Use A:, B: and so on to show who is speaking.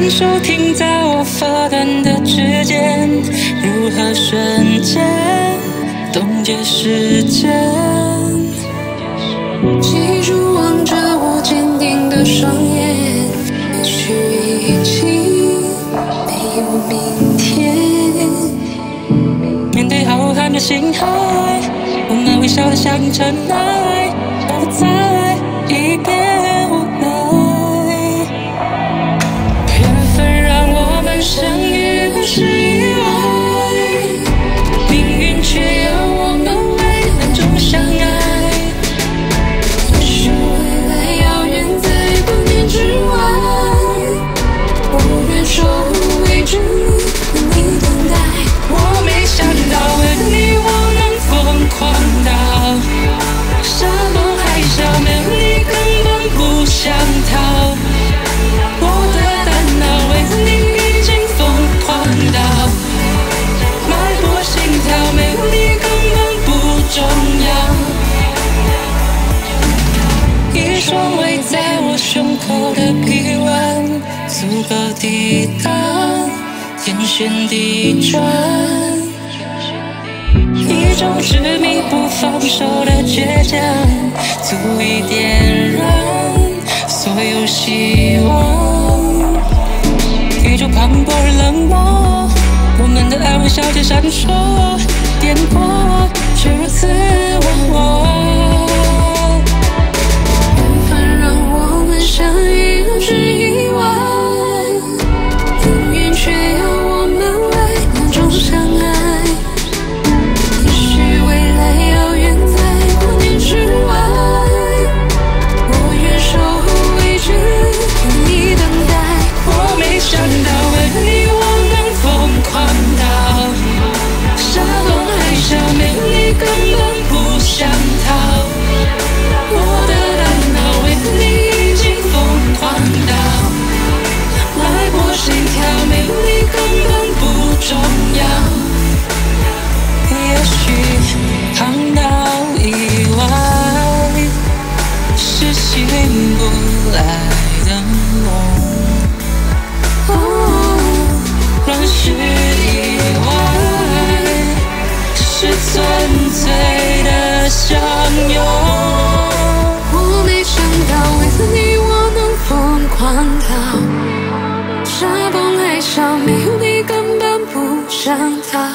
A: 感受停在我发端的指尖，如何瞬间冻结时间？
B: 记住望着我坚定的双眼，也许已经没有明天。
A: 面对浩瀚的星海，我们微笑得像尘埃，要不再一遍无奈。缘分让我们相遇不是意外，命运却要我们为难中相爱。
B: 也许未来遥远在光年之外，我愿守护未知，为你等待。
A: 我没想到为了你我能疯狂到山盟海誓，没有你根本不想逃。我的大脑为了你已经疯狂到脉搏心跳，没有你根本不重要。一双围在我胸口的臂弯，足够抵挡天旋地转。一种执迷不放手的倔强，足以点燃所有希望。宇宙磅礴而冷漠，我们的爱微笑间闪烁，颠簸却如此忘我。
B: 缘分让我们相遇不是意外，命运却要我们为难中相爱。也许未来遥远在光年之外，我愿守护未知，为你等待。
A: 我没想到为了你我能疯狂到山盟海誓，没有你根本不想逃。我的大脑为了你已经疯狂到脉搏心跳，没有你根本不重要。也许航道以外是醒不来的梦，乱世以外是纯粹的相拥。
B: 我没想到为了你我能疯狂到山崩海啸，没有你根本不想逃。